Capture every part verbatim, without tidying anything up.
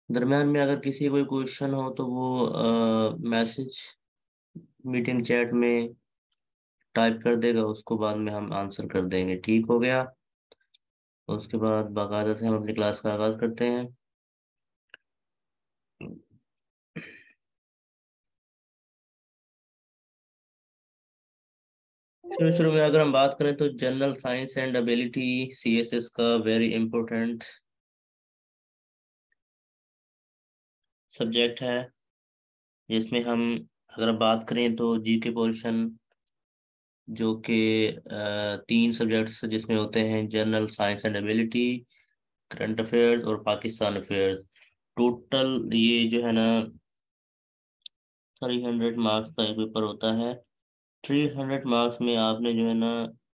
दरम्यान में अगर किसी कोई क्वेश्चन हो तो वो मैसेज मीटिंग चैट में टाइप कर देगा, उसको बाद में हम आंसर कर देंगे। ठीक हो गया। उसके बाद बाकायदा से हम अपनी क्लास का आगाज करते हैं। शुरू शुरू में अगर हम बात करें तो general science and ability C S S का वेरी इंपॉर्टेंट सब्जेक्ट है, जिसमें हम अगर बात करें तो जी के पोर्शन जो कि अ, तीन सब्जेक्ट्स जिसमें होते हैं, general science and ability, current affairs और पाकिस्तान अफेयर्स। टोटल ये जो है ना थ्री हंड्रेड मार्क्स का एक पेपर होता है। थ्री हंड्रेड मार्क्स में आपने जो है ना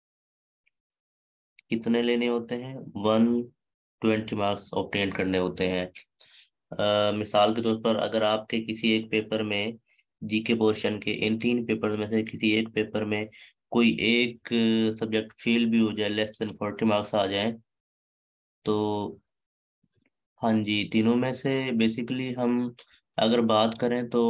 कितने लेने होते हैं, वन ट्वेंटी मार्क्स ऑब्टेन करने होते हैं। अ, मिसाल के तौर पर अगर आपके किसी एक पेपर में जीके पोर्शन के इन तीन पेपर में से किसी एक पेपर में कोई एक सब्जेक्ट फेल भी हो जाए, लेस देन फोर्टी मार्क्स आ जाए, तो हाँ जी, तीनों में से बेसिकली हम अगर बात करें तो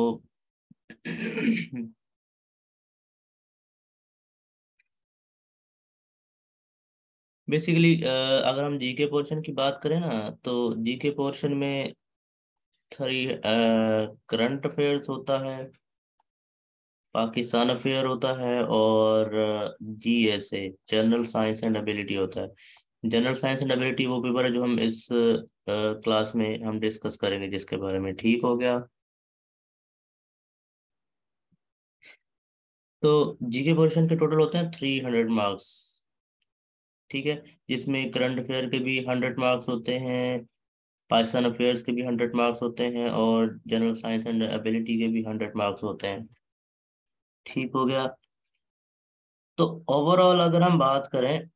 बेसिकली अगर हम जीके पोर्शन की बात करें ना, तो जीके पोर्शन में थ्री करंट अफेयर्स होता है, पाकिस्तान अफेयर होता है, और G S A general science and ability होता है। जनरल साइंस एंड एबिलिटी वो पेपर है जो हम इस क्लास में हम डिस्कस करेंगे, जिसके बारे में। ठीक हो गया। तो जीके पोर्शन के टोटल होते हैं थ्री हंड्रेड मार्क्स। ठीक है। जिसमें करंट अफेयर के भी हंड्रेड मार्क्स होते हैं, पाकिस्तान अफेयर्स के भी हंड्रेड मार्क्स होते हैं, और जनरल साइंस एंड एबिलिटी के भी हंड्रेड मार्क्स होते हैं। ठीक हो गया। तो ओवरऑल अगर हम बात करें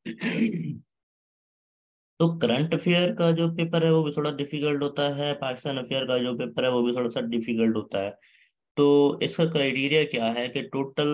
तो करंट अफेयर का जो पेपर है वो भी थोड़ा डिफिकल्ट होता है, पाकिस्तान अफेयर का जो पेपर है वो भी थोड़ा सा डिफिकल्ट होता है। तो इसका क्राइटेरिया क्या है कि टोटल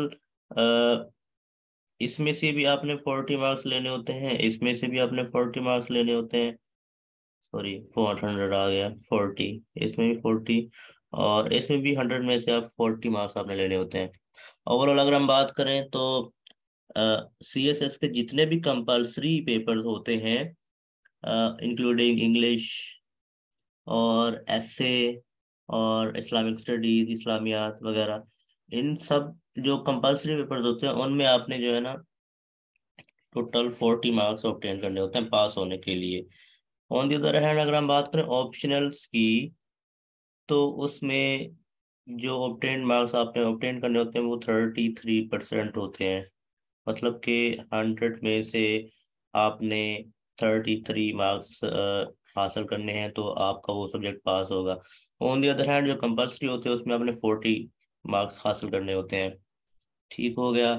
इसमें से भी आपने फोर्टी मार्क्स लेने होते हैं, इसमें से भी आपने फोर्टी मार्क्स लेने होते हैं। सॉरी, फोर हंड्रेड आ गया, फोर्टी, इसमें भी फोर्टी, और इसमें भी हंड्रेड में से आप फोर्टी मार्क्स आपने लेने होते हैं। ओवरऑल अगर हम बात करें तो सी एस एस के जितने भी कंपल्सरी पेपर होते हैं, इंक्लूडिंग इंग्लिश और एसे और इस्लामिक स्टडीज, इस्लामियात वगैरह, इन सब जो कंपल्सरी पेपर्स होते हैं उनमें आपने जो है ना टोटल फोर्टी मार्क्स ऑब्टेन करने होते हैं पास होने के लिए। ऑन दी अदर हैंड अगर हम बात करें ऑप्शनल्स की, तो उसमें जो ऑब्टेन मार्क्स आपने ऑब्टेन करने होते हैं वो थर्टी थ्री परसेंट होते हैं। मतलब कि हंड्रेड में से आपने थर्टी थ्री मार्क्स हासिल करने हैं तो आपका वो सब्जेक्ट पास होगा। ऑन दी अदर हैंड जो कंपल्सरी होते हैं उसमें आपने फोर्टी मार्क्स हासिल करने होते हैं। ठीक हो गया।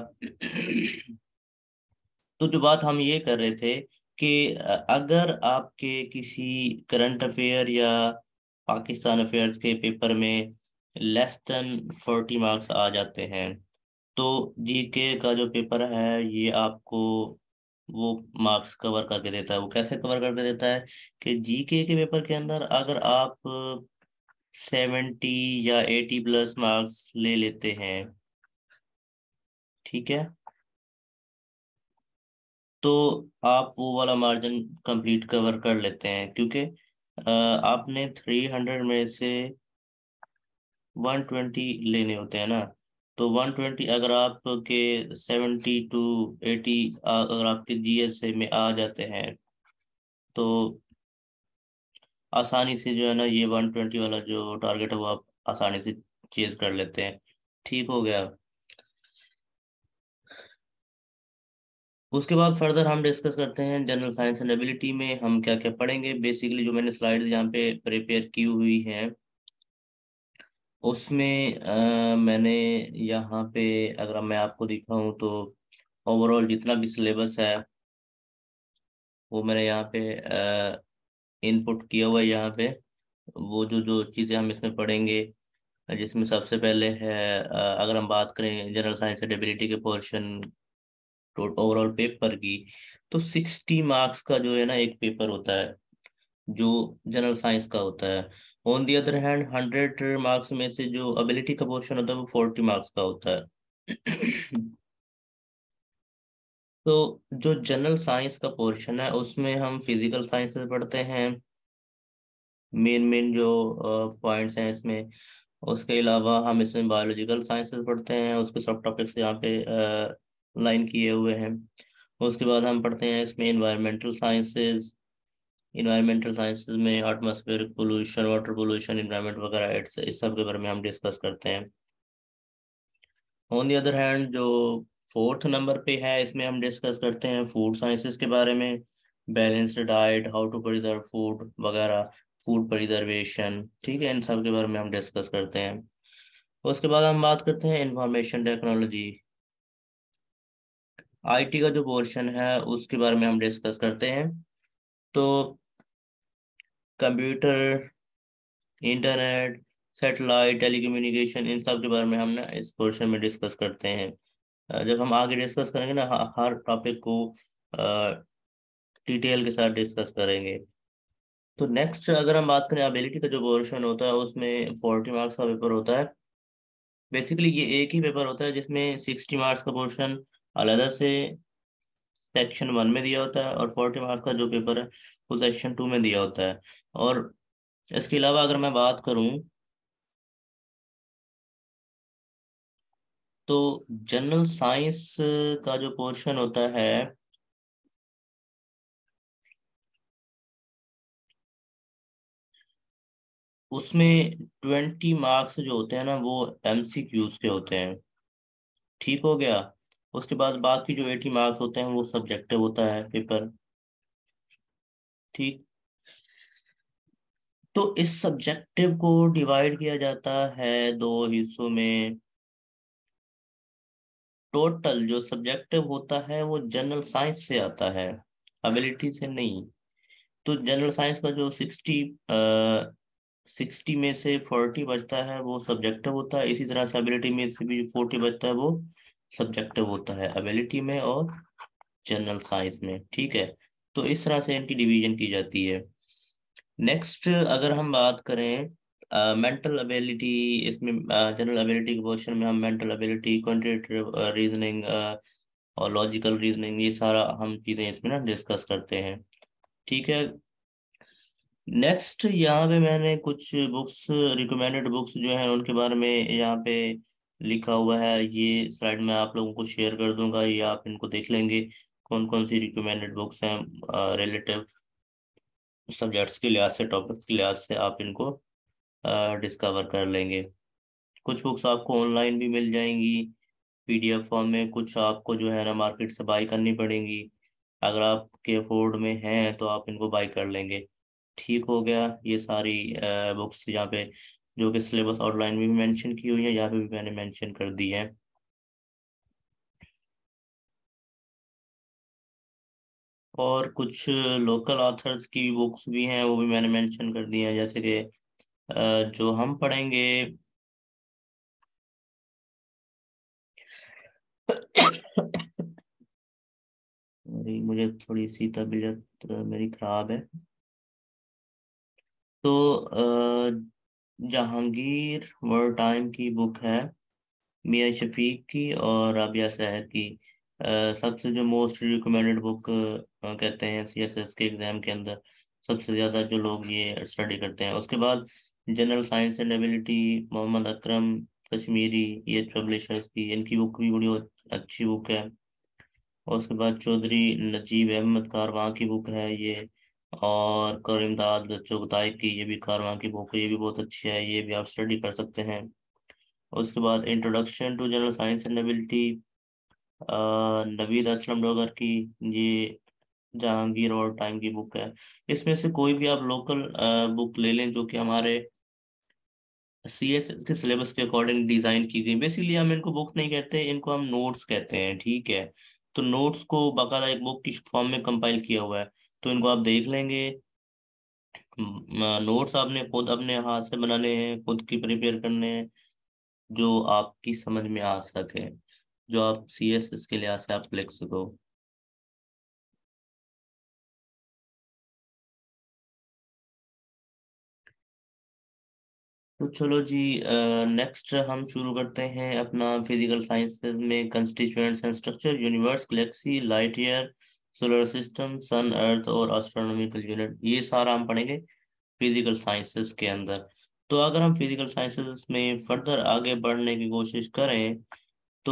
तो जो बात हम ये कर रहे थे कि अ, अगर आपके किसी करंट अफेयर या पाकिस्तान अफेयर्स के पेपर में लेस देन फोर्टी मार्क्स आ जाते हैं, तो जीके का जो पेपर है ये आपको वो मार्क्स कवर करके देता है। वो कैसे कवर करके देता है कि जीके के पेपर के अंदर अगर आप सेवेंटी या एटी प्लस मार्क्स ले लेते हैं, ठीक है, तो आप वो वाला मार्जिन कंप्लीट कवर कर लेते हैं, क्योंकि अ, आपने थ्री हंड्रेड में से वन ट्वेंटी लेने होते हैं ना। तो वन ट्वेंटी अगर आपके सेवेंटी टू एटी अगर आपके जी एस ए में आ जाते हैं, तो आसानी से जो है ना ये वन ट्वेंटी वाला जो टारगेट है वो आप आसानी से चेज कर लेते हैं। ठीक हो गया। उसके बाद फर्दर हम डिस्कस करते हैं जनरल साइंस एंड एबिलिटी में हम क्या क्या पढ़ेंगे। बेसिकली जो मैंने स्लाइड यहाँ पे प्रिपेयर की हुई हैं उसमें अ, मैंने यहाँ पे अगर मैं आपको दिखाऊं तो ओवरऑल जितना भी सिलेबस है वो मैंने यहाँ पे इनपुट किया हुआ है। यहाँ पे वो जो जो चीज़ें हम इसमें पढ़ेंगे, जिसमें सबसे पहले है अ, अगर हम बात करें जनरल साइंस एंड एबिलिटी के पोर्शन ओवरऑल पेपर की, तो सिक्सटी मार्क्स का जो है ना एक पेपर होता है जो जनरल साइंस का होता है। On the other hand hundred marks में से जो एबिलिटी का पोर्शन होता है वो फोर्टी मार्क्स का होता है। तो जो जनरल साइंस का पोर्शन है उसमें हम फिजिकल साइंस से पढ़ते हैं, मेन मेन जो पॉइंट्स हैं इसमें। उसके अलावा हम इसमें बायोलॉजिकल साइंसेस पढ़ते हैं, उसके सब टॉपिक्स यहाँ पे लाइन किए हुए हैं। उसके बाद हम पढ़ते हैं इसमें इन्वायरमेंटल साइंसेस। इन्वायरमेंटल साइंसेस में atmospheric pollution, water pollution, environment वगैरह इट्स- इस सब के बारे में हम डिस्कस करते हैं। ऑन दी अदर हैंड जो फोर्थ नंबर पे है इसमें हम डिस्कस करते हैं फूड साइंसेस के बारे में, balanced diet, how to preserve food वगैरह, फूड प्रिजर्वेशन, ठीक है, इन सब के बारे में हम डिस्कस करते हैं। उसके बाद हम बात करते हैं इंफॉर्मेशन टेक्नोलॉजी। आईटी का जो पोर्शन है उसके बारे में हम डिस्कस करते हैं। तो कंप्यूटर, इंटरनेट, सैटेलाइट, टेलीकम्युनिकेशन, इन सब के बारे में हम ना इस पोर्शन में डिस्कस करते हैं। अ, जब हम आगे डिस्कस करेंगे ना ह- हर टॉपिक को डिटेल के साथ डिस्कस करेंगे। तो नेक्स्ट अगर हम बात करें एबिलिटी का जो पोर्शन होता है उसमें फोर्टी मार्क्स का पेपर होता है। बेसिकली ये एक ही पेपर होता है जिसमें सिक्सटी मार्क्स का पोर्शन अलग से सेक्शन वन में दिया होता है, और फोर्टी मार्क्स का जो पेपर है वो सेक्शन टू में दिया होता है। और इसके अलावा अगर मैं बात करूं तो जनरल साइंस का जो पोर्शन होता है उसमें ट्वेंटी मार्क्स जो होते हैं ना वो एमसीक्यूज के होते हैं। ठीक हो गया। उसके बाद बाकी जो एटी मार्क्स होते हैं वो सब्जेक्टिव होता है पेपर। ठीक। तो इस सब्जेक्टिव को डिवाइड किया जाता है दो हिस्सों में। टोटल जो सब्जेक्टिव होता है वो जनरल साइंस से आता है, एबिलिटी से नहीं। तो जनरल साइंस का जो सिक्सटी सिक्सटी में से फोर्टी बचता है वो सब्जेक्टिव होता है, इसी तरह से एबिलिटी में से भी फोर्टी बचता है वो सब्जेक्टिव होता है, एबिलिटी में और जनरल साइंस में। ठीक है। तो इस तरह से इनकी डिवीजन की जाती है। नेक्स्ट अगर हम बात करें मेंटल एबिलिटी, इसमें जनरल एबिलिटी के क्वेश्चन में हम मेंटल एबिलिटी, क्वांटिटेटिव रीजनिंग और लॉजिकल रीजनिंग, ये सारा हम चीज़ें इसमें ना डिस्कस करते हैं। ठीक है। नेक्स्ट यहाँ पे मैंने कुछ बुक्स, रिकमेंडेड बुक्स जो हैं उनके बारे में यहाँ पे लिखा हुआ है। ये स्लाइड में आप लोगों को शेयर कर दूंगा, ये आप इनको देख लेंगे कौन कौन सी रिकमेंडेड बुक्स हैं रिलेटिव सब्जेक्ट्स के लिहाज से, टॉपिक्स के लिहाज से आप इनको डिस्कवर कर लेंगे। कुछ बुक्स आपको ऑनलाइन भी मिल जाएंगी पीडीएफ फॉर्म में, कुछ आपको जो है ना मार्केट से बाई करनी पड़ेंगी। अगर आपके अफोर्ड में हैं तो आप इनको बाई कर लेंगे। ठीक हो गया। ये सारी बुक्स यहाँ पे जो कि सिलेबस आउटलाइन में भी मेंशन की हुई है, यहाँ पे भी मैंने मेंशन कर दी है। और कुछ लोकल ऑथर्स की बुक्स भी हैं, वो भी मैंने मेंशन कर दी हैं, जैसे कि अ, जो हम पढ़ेंगे। अरे, मुझे थोड़ी सी तबीयत अ, मेरी खराब है। तो अ, जहांगीर वर्ल्ड टाइम की बुक है, मियां शफीक की और राबिया सहर की। अ, सबसे जो मोस्ट रिकमेंडेड बुक कहते हैं सीएसएस के एग्जाम के अंदर, सबसे ज़्यादा जो लोग ये स्टडी करते हैं। उसके बाद general science and ability, Mohammad Akram Kashmiri, ये पब्लिशर्स की, इनकी बुक भी बड़ी अच्छी बुक है। और उसके बाद चौधरी नजीब अहमद कारवां की बुक है ये, और करीमदाद चुगताई की, ये भी कारवां की बुक है, ये भी बहुत अच्छी है, ये भी आप स्टडी कर सकते हैं। उसके बाद introduction to general science and ability, Naveed Aslam Dogar की, ये जहांगीर और टाइम की बुक है। इसमें से कोई भी आप लोकल बुक ले लें जो कि हमारे सी एस के सिलेबस के अकॉर्डिंग डिजाइन की गई। बेसिकली हम इनको बुक नहीं कहते, इनको हम नोट्स कहते हैं। ठीक है। तो नोट्स को बाकायदा एक बुक की फॉर्म में कंपाइल किया हुआ है, तो इनको आप देख लेंगे। नोट्स आपने खुद अपने हाथ से बनाने हैं, खुद की प्रिपेयर करने हैं, जो आपकी समझ में आ सके, जो आप सी एस एस के लिहाज से आप लिख सको। तो चलो जी, नेक्स्ट हम शुरू करते हैं अपना फिजिकल साइंसेज में constituents and structure, universe, galaxy, light year, solar system, sun, earth और एस्ट्रोनॉमिकल यूनिट, ये सारा हम पढ़ेंगे फिजिकल साइंसेस के अंदर। तो अगर हम फिजिकल साइंसेस में फर्दर आगे बढ़ने की कोशिश करें तो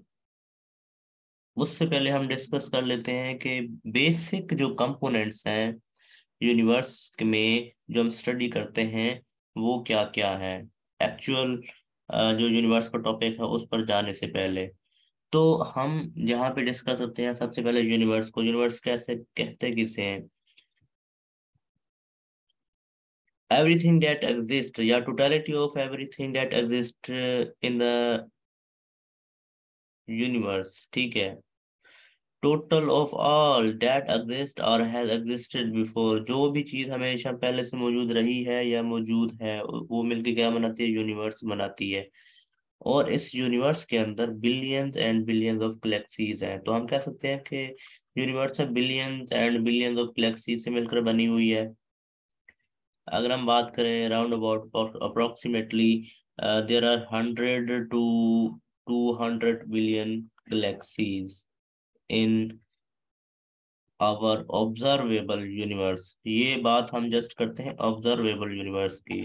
उससे पहले हम डिस्कस कर लेते हैं कि बेसिक जो कंपोनेंट्स हैं यूनिवर्स में जो हम स्टडी करते हैं वो क्या क्या है। एक्चुअल जो यूनिवर्स का टॉपिक है उस पर जाने से पहले तो हम यहाँ पे डिस्कस करते हैं सबसे पहले यूनिवर्स को। यूनिवर्स कैसे कहते किसे हैं? एवरीथिंग दैट एग्जिस्ट या totality of everything that exist in the universe, ठीक है। Total of all that exist और हैज एग्जिस्टेड बिफोर, जो भी चीज हमेशा पहले से मौजूद रही है या मौजूद है वो मिलके क्या बनाती है? यूनिवर्स बनाती है। और इस यूनिवर्स के अंदर billions and billions of galaxies हैं। तो हम कह सकते हैं कि universe billions and billions of galaxies से मिलकर बनी हुई है। अगर हम बात करें round about approximately there are hundred to two hundred billion galaxies in our observable universe. ये बात हम जस्ट करते हैं ऑब्जर्वेबल यूनिवर्स की।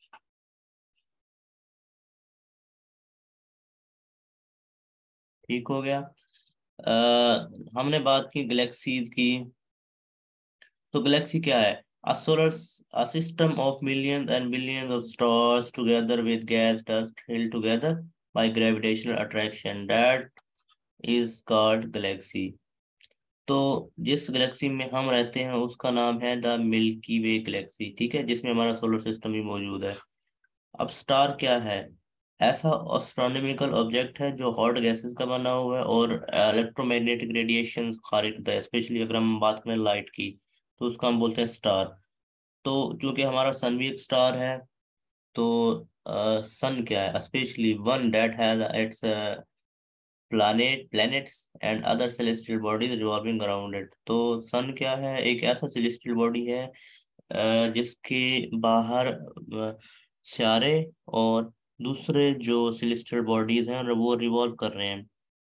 ठीक हो गया। आ, हमने बात की गैलेक्सीज की। तो गैलेक्सी क्या है? A solar a system of millions and billions of stars together with gas dust held together by gravitational attraction, that is called galaxy। तो जिस गैलेक्सी में हम रहते हैं उसका नाम है द मिल्की वे गैलेक्सी, ठीक है, जिसमें हमारा सोलर सिस्टम भी मौजूद है। अब स्टार क्या है? ऐसा एस्ट्रोनॉमिकल ऑब्जेक्ट है जो हॉट गैसेस का बना हुआ है और इलेक्ट्रोमैग्नेटिक रेडिएशन खारिज करता है। स्पेशली अगर हम बात करें लाइट की तो उसको हम बोलते हैं स्टार। तो चूंकि हमारा सन भी एक स्टार है तो सन क्या है? Specially one that has its planet planets and other celestial bodies revolving around it. तो सन क्या है? एक ऐसा सेलेस्टियल बॉडी है अ, जिसके बाहर अ, सितारे और दूसरे जो सेलेस्टियल बॉडीज हैं वो रिवॉल्व कर रहे हैं।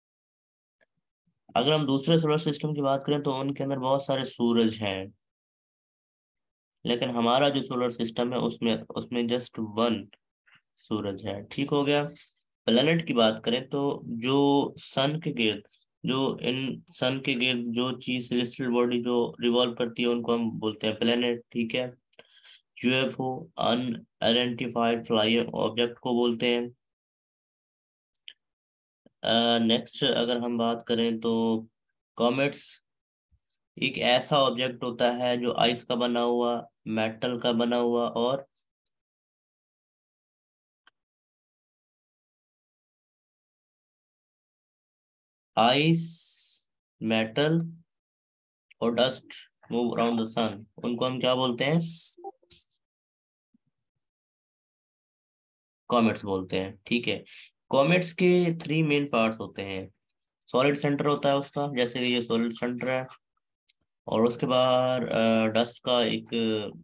अगर हम दूसरे सोलर सिस्टम की बात करें तो उनके अंदर बहुत सारे सूरज हैं, लेकिन हमारा जो सोलर सिस्टम है उसमें उसमें जस्ट वन सूरज है। ठीक हो गया। प्लेनेट की बात करें तो जो सन के गिर्द जो इन सन के गिर्द जो चीज सेलेस्टियल बॉडी जो रिवॉल्व करती है उनको हम बोलते हैं प्लेनेट, ठीक है। यूएफओ अनआइडेंटिफाइड फ्लाइंग ऑब्जेक्ट को बोलते हैं। नेक्स्ट अगर हम बात करें तो कॉमेट्स एक ऐसा ऑब्जेक्ट होता है जो आइस का बना हुआ, मेटल का बना हुआ और आइस, मेटल और dust move around the sun, उनको हम क्या बोलते हैं? कॉमेट्स बोलते हैं, ठीक है। कॉमेट्स के थ्री मेन पार्ट्स होते हैं। सॉलिड सेंटर होता है उसका, जैसे कि ये सॉलिड सेंटर है, और उसके बाद डस्ट का एक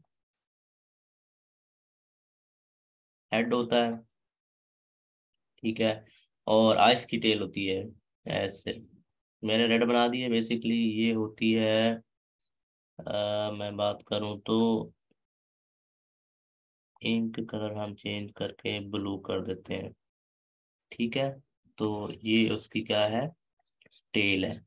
हेड होता है, ठीक है। और आइस की टेल होती है ऐसे। मैंने रेड बना दी है, बेसिकली ये होती है अ, मैं बात करूं तो इंक कलर हम चेंज करके ब्लू कर देते हैं, ठीक है। तो ये उसकी क्या है? टेल है।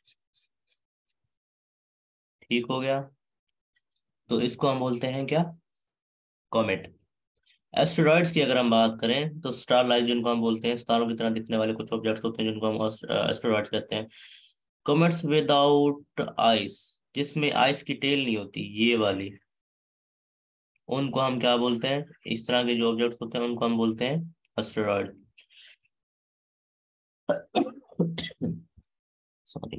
ठीक हो गया। तो इसको हम बोलते हैं क्या? कॉमेट। एस्टेरॉइड्स की अगर हम बात करें तो स्टार लाइक जिनको हम बोलते हैं, स्टारों की तरह दिखने वाले कुछ ऑब्जेक्ट्स होते हैं जिनको हम एस्टेरॉइड्स कहते हैं। कॉमेट्स विदाउट आइस, जिसमें आइस की टेल नहीं होती, ये वाली, उनको हम क्या बोलते हैं? इस तरह के जो ऑब्जेक्ट्स होते हैं उनको हम बोलते हैं asteroid. Sorry.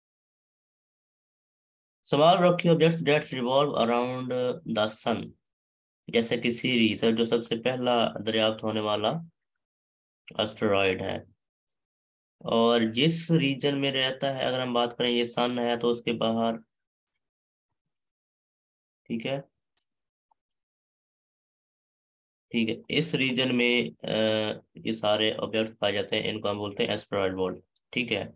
Small rocky objects that revolve around the sun, जैसे कि सीरीज है जो सबसे पहला दरियाफ्त होने वाला एस्टेरॉइड है। और जिस रीजन में रहता है, अगर हम बात करें ये सन है तो उसके बाहर, ठीक है। ठीक है, इस रीजन में अ, ये सारे ऑब्जेक्ट पाए जाते हैं, इनको हम बोलते हैं एस्टेरॉयड बेल्ट। ठीक है।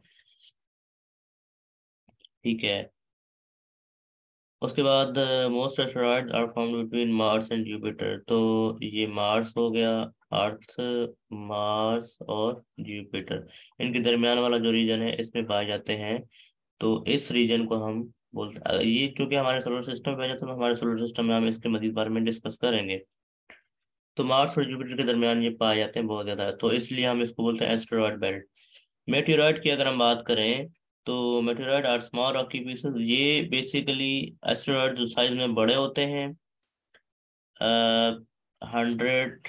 ठीक है। उसके बाद most asteroid are found between Mars and Jupiter. तो ये मार्स हो गया, अर्थ, मार्स और जुपिटर, इनके दरमियान वाला जो रीजन है इसमें पाए जाते हैं। तो इस रीजन को हम बोलते हैं, ये चूंकि हमारे सोलर सिस्टम में पाए जाते हैं, तो हमारे सोलर सिस्टम में हम इसके मजीद बारे में डिस्कस करेंगे। तो मार्स और जुपिटर के दरमियान ये पाए जाते हैं बहुत ज्यादा, तो इसलिए हम इसको बोलते हैं एस्टेरॉयड बेल्ट। मेटेरॉयड की अगर हम बात करें, तो meteoroid are small rocky pieces. ये बेसिकली एस्टेरॉयड जो साइज में बड़े होते हैं, हंड्रेड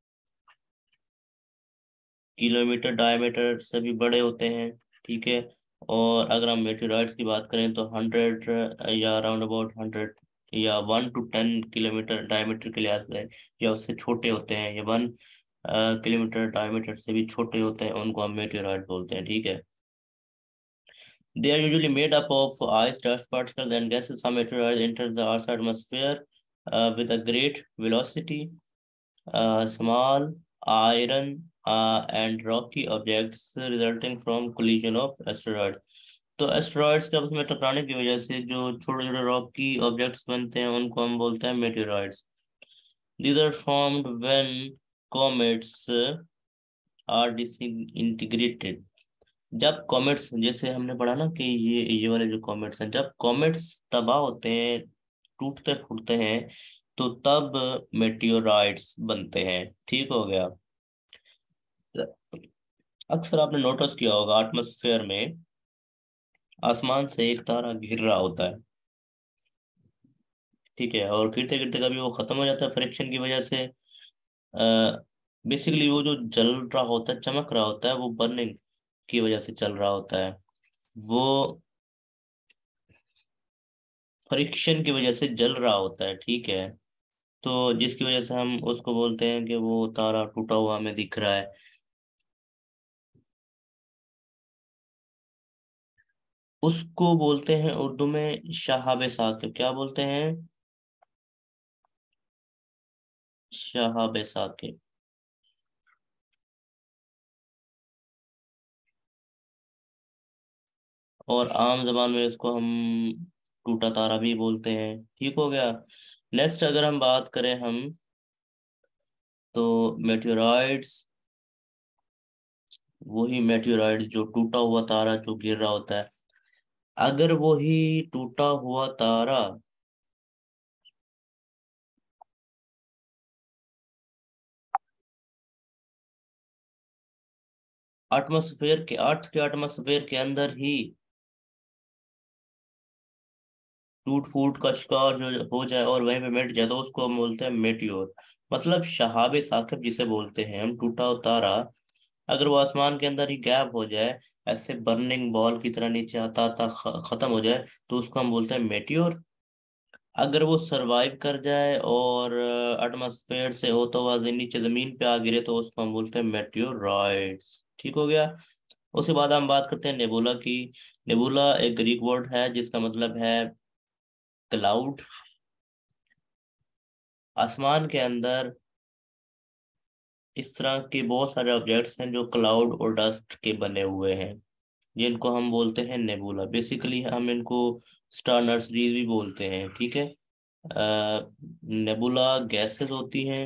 किलोमीटर डायमीटर से भी बड़े होते हैं। ठीक है। और अगर हम मेटेरॉइड्स की बात करें तो हंड्रेड या अराउंड अबाउट हंड्रेड या one to ten kilometre diameter के लिहाज से या उससे छोटे होते हैं, या वन किलोमीटर डायमीटर से भी छोटे होते हैं, उनको हम मेटेरॉइड बोलते हैं। ठीक है। They are usually made up of ice, dust particles, and gases. Some meteorites enter the Earth's atmosphere uh, with a great velocity. Uh, small iron uh, and rocky objects resulting from collision of asteroids. तो asteroids के आपस में टकराने की वजह से जो छोटे छोटे रॉकी ऑब्जेक्ट्स बनते हैं उनको हम बोलते हैं meteoroids. These are formed when comets are disintegrated। जब कॉमेट्स, जैसे हमने पढ़ा ना कि ये ये वाले जो कॉमेट्स हैं, जब कॉमेट्स तबाह होते हैं, टूटते फूटते हैं, तो तब मेटियोराइट्स बनते हैं। ठीक हो गया। अक्सर आपने नोटिस किया होगा एटमॉस्फेयर में आसमान से एक तारा गिर रहा होता है। ठीक है। और गिरते गिरते कभी वो खत्म हो जाता है फ्रिक्शन की वजह से। बेसिकली वो जो जल रहा होता है, चमक रहा होता है, वो बर्निंग की वजह से चल रहा होता है। वो फ्रिक्शन की वजह से जल रहा होता है। ठीक है। तो जिसकी वजह से हम उसको बोलते हैं कि वो तारा टूटा हुआ हमें दिख रहा है। उसको बोलते हैं उर्दू में शहाब साकिब। क्या बोलते हैं? शहाब साकिब। और आम जबान में इसको हम टूटा तारा भी बोलते हैं। ठीक हो गया। नेक्स्ट अगर हम बात करें हम, तो मेटेओराइड्स, वही मेटेओराइड जो टूटा हुआ तारा जो गिर रहा होता है, अगर वही टूटा हुआ तारा एटमॉस्फेयर के, अर्थ के एटमॉस्फेयर के अंदर ही टूट फूट का शिकार जो हो जाए और वहीं पे मिट जाए, तो उसको हम बोलते हैं मेटियोर। मतलब शहाब साकिब जिसे बोलते हैं हम, टूटा हुआ तारा अगर वो आसमान के अंदर ही गैप हो जाए, ऐसे बर्निंग बॉल की तरह नीचे आता आता ख- खत्म हो जाए, तो उसको हम बोलते हैं मेटियोर। अगर वो सरवाइव कर जाए और एटमॉस्फेयर से होता हुआ ज- नीचे जमीन पे आ गिरे, तो उसको हम बोलते हैं मेटियोराइट्स। ठीक हो गया। उसके बाद हम बात करते हैं नेबुला की। नेबुला एक ग्रीक वर्ड है जिसका मतलब है क्लाउड। आसमान के अंदर इस तरह के बहुत सारे ऑब्जेक्ट्स हैं जो क्लाउड और डस्ट के बने हुए हैं, जिनको हम बोलते हैं नेबुला। बेसिकली हम इनको स्टार नर्सरीज भी बोलते हैं। ठीक है। नेबुला गैसेस होती हैं।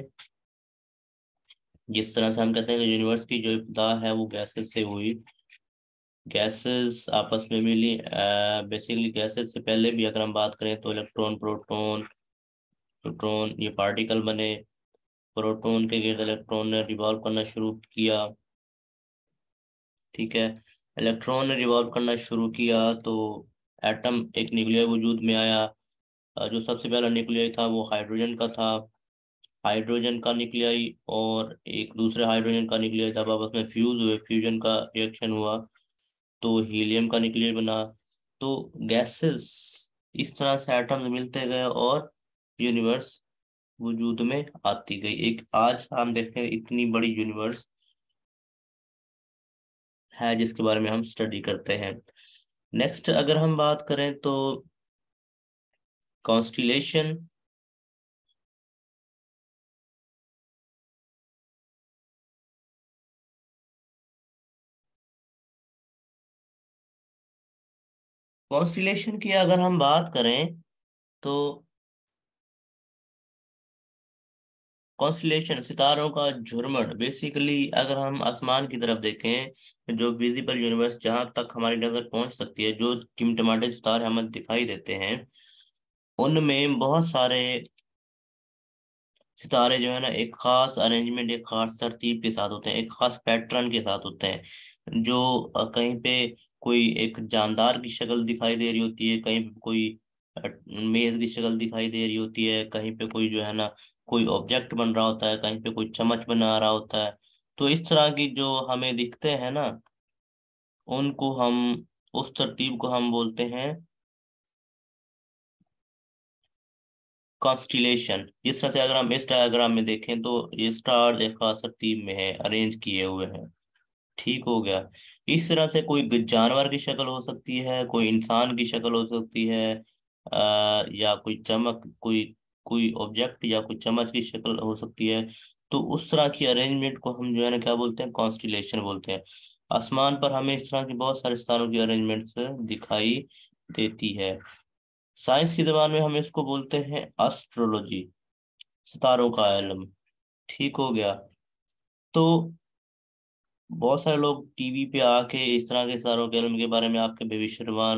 जिस तरह से हम कहते हैं कि यूनिवर्स की जो इब्तिदा है वो गैसेस से हुई, गैसेस आपस में मिली। बेसिकली गैसेस से पहले भी अगर हम बात करें तो इलेक्ट्रॉन, प्रोटॉन, न्यूट्रॉन, ये पार्टिकल बने। प्रोटॉन के गिर्द इलेक्ट्रॉन ने रिवॉल्व करना शुरू किया। ठीक है। इलेक्ट्रॉन ने रिवॉल्व करना शुरू किया तो एटम, एक न्यूक्लियर वजूद में आया। अ, जो सबसे पहला न्यूक्लियर था वो हाइड्रोजन का था। हाइड्रोजन का न्यूक्लियाई और एक दूसरे हाइड्रोजन का न्यूक्लियर जब आपस में फ्यूज हुए, फ्यूजन का रिएक्शन हुआ, तो हीलियम का न्यूक्लियर बना। तो गैसेस, इस तरह से एटम्स मिलते गए और यूनिवर्स वजूद में आती गई। एक आज हम देखते हैं इतनी बड़ी यूनिवर्स है जिसके बारे में हम स्टडी करते हैं। नेक्स्ट अगर हम बात करें तो कॉन्स्टिलेशन। कॉन्स्टिलेशन की अगर हम बात करें तो कॉन्स्टिलेशन सितारों का झुरमुट, बेसिकली अगर हम आसमान की तरफ देखें, जो विजिबल यूनिवर्स जहां तक हमारी नजर पहुंच सकती है, जो टिमटिमाते सितारे हमें दिखाई देते हैं, उनमें बहुत सारे सितारे जो है ना एक खास अरेंजमेंट, एक खास तरतीब के साथ होते हैं, एक खास पैटर्न के साथ होते हैं। जो अ, कहीं पे कोई एक जानदार की शक्ल दिखाई दे रही होती है, कहीं पे कोई अ, मेज की शक्ल दिखाई दे रही होती है, कहीं पे कोई जो है ना कोई ऑब्जेक्ट बन रहा होता है, कहीं पे कोई चम्मच बना रहा होता है। तो इस तरह की जो हमें दिखते हैं ना, उनको हम, उस तरतीब को हम बोलते हैं कॉन्स्टिलेशन। जिस तरह से अगर हम इस डायग्राम में देखें तो ये स्टार एक खास तरतीब में है, अरेंज किए हुए हैं। ठीक हो गया। इस तरह से कोई ग- जानवर की शक्ल हो सकती है, कोई इंसान की शक्ल हो सकती है, आ, या कोई चमक, कोई कोई ऑब्जेक्ट या कोई चम्मच की शक्ल हो सकती है। तो उस तरह की अरेंजमेंट को हम जो है ना क्या बोलते हैं, कॉन्स्टिलेशन बोलते हैं। आसमान पर हमें इस तरह की बहुत सारे सितारों की अरेंजमेंट्स दिखाई देती है। साइंस की जबान में हम इसको बोलते हैं एस्ट्रोलॉजी, सितारों का इल्म। ठीक हो गया। तो बहुत सारे लोग टीवी पे आके इस तरह के सितारों के इल्म के बारे में आपके भविष्यवाणी